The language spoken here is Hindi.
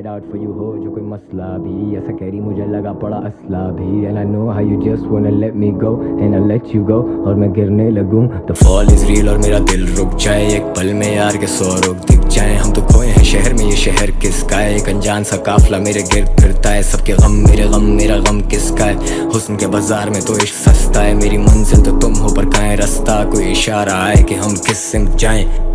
head out for you हो जो कोई मसला भी, ऐसा कह रही मुझे लगा पड़ा असला भी। And I know how you just wanna let me go and I'll let you go, और मैं गिरने लगूं। The fall is real और मेरा दिल रुक जाए, एक पल में यार के 100 रुख दिख जाए। हम तो खोए हैं शहर में, ये शहर किसका है? एक अनजान सा काफिला मेरे गिर्द फिरता है, सबके गम मेरे गम, मेरा गम किसका है? हुस्न के बाजार में तो इश्क सस्ता है, मेरी मंजिल तो तुम हो पर कहाँ है रास्ता? कोई इशारा है कि हम किस सिमत जाएं?